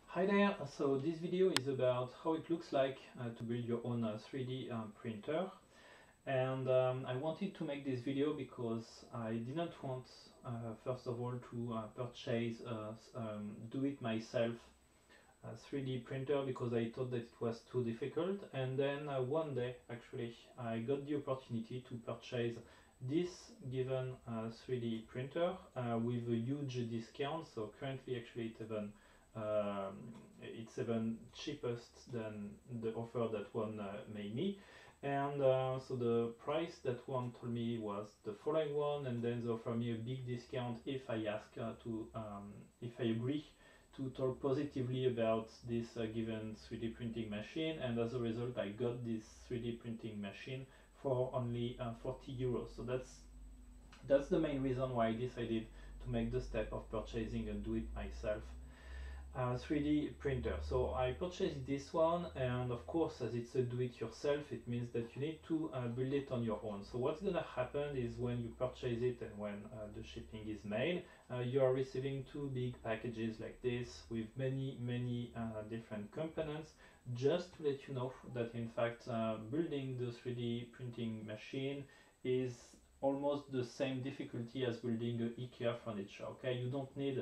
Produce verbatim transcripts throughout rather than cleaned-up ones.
Hi there, so this video is about how it looks like uh, to build your own uh, three D um, printer, and um, I wanted to make this video because I didn't want uh, first of all to uh, purchase a um, do-it-myself uh, three D printer because I thought that it was too difficult, and then uh, one day actually I got the opportunity to purchase this given uh, three D printer uh, with a huge discount. So currently actually it's even um, it's even cheapest than the offer that one uh, made me, and uh, so the price that one told me was the following one, and then they offer me a big discount if I ask uh, to um, if I agree to talk positively about this uh, given three D printing machine, and as a result I got this three D printing machine for only uh, forty euros. So that's that's the main reason why I decided to make the step of purchasing and do it myself uh, three D printer. So I purchased this one, and of course as it's a do-it-yourself, it means that you need to uh, build it on your own. So what's gonna happen is when you purchase it and when uh, the shipping is made, uh, you are receiving two big packages like this with many many uh, different components, just to let you know that in fact uh, building the three D printing machine is almost the same difficulty as building a IKEA furniture. Okay, you don't need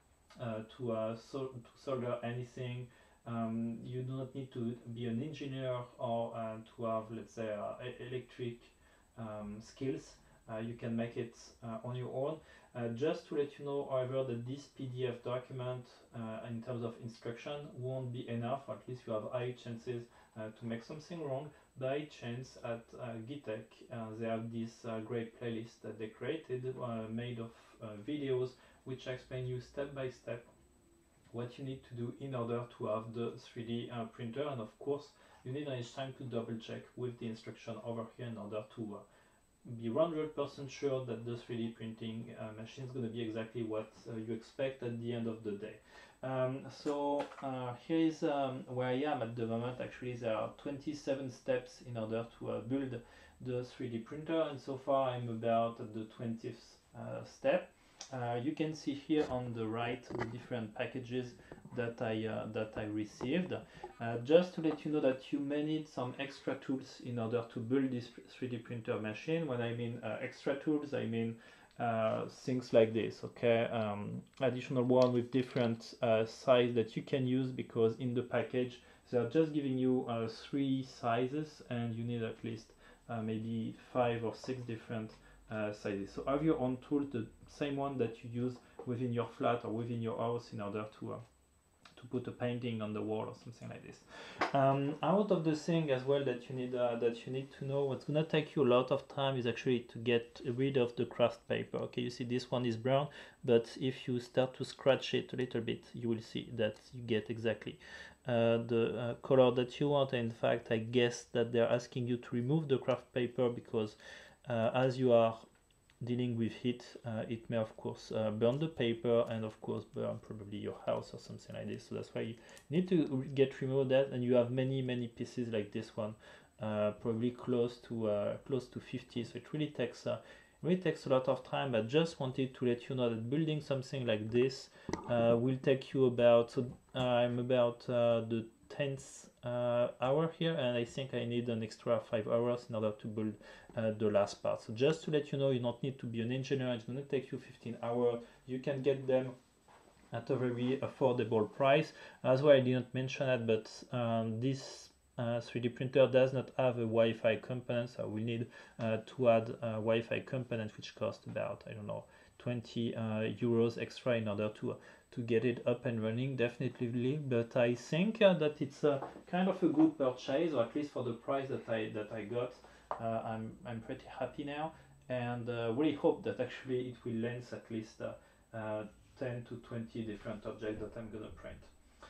uh, to, uh, sol to solder anything. Um, you do not need to be an engineer or uh, to have, let's say, uh, electric um, skills. Uh, you can make it uh, on your own. Uh, just to let you know, however, that this P D F document uh, in terms of instruction won't be enough, or at least you have high chances uh, to make something wrong. By chance at uh, Gitech, uh, they have this uh, great playlist that they created uh, made of uh, videos which explain you step by step what you need to do in order to have the three D uh, printer, and of course you need each time to double check with the instruction over here in order to uh, be one hundred percent sure that the three D printing uh, machine is going to be exactly what uh, you expect at the end of the day. Um, so uh, here is um, where I am at the moment. Actually there are twenty-seven steps in order to uh, build the three D printer, and so far I'm about at the twentieth uh, step. Uh, you can see here on the right the different packages that I uh, that I received. Uh, just to let you know that you may need some extra tools in order to build this three D printer machine. When I mean uh, extra tools, I mean uh, things like this. Okay, um, additional one with different uh, size that you can use, because in the package they are just giving you uh, three sizes, and you need at least uh, maybe five or six different Uh, sizes. So have your own tool, the same one that you use within your flat or within your house in order to uh, to put a painting on the wall or something like this. Um, out of the thing as well that you need uh, that you need to know, what's gonna take you a lot of time is actually to get rid of the craft paper. Okay, you see this one is brown, but if you start to scratch it a little bit, you will see that you get exactly uh, the uh, color that you want. In fact, I guess that they're asking you to remove the craft paper because uh, as you are dealing with heat, uh, it may of course uh, burn the paper, and of course burn probably your house or something like this. So that's why you need to get remove that, and you have many many pieces like this one, uh, probably close to uh, close to fifty. So it really takes uh, really takes a lot of time. But just wanted to let you know that building something like this uh, will take you about. So uh, I'm about uh, the tenth uh, hour here, and I think I need an extra five hours in order to build uh, the last part. So just to let you know, you don't need to be an engineer. It's going to take you fifteen hours. You can get them at a very affordable price. As well, I didn't mention that, but um, this uh, three D printer does not have a Wi-Fi component, so we need uh, to add a Wi-Fi component, which costs about, I don't know, twenty uh, euros extra in order to to get it up and running, definitely. But I think uh, that it's a kind of a good purchase, or at least for the price that I that I got. Uh, I'm I'm pretty happy now, and uh, really hope that actually it will lens at least uh, uh, ten to twenty different objects that I'm gonna print.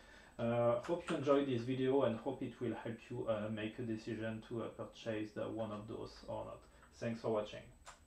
Uh, hope you enjoyed this video, and hope it will help you uh, make a decision to uh, purchase the one of those or not. Thanks for watching.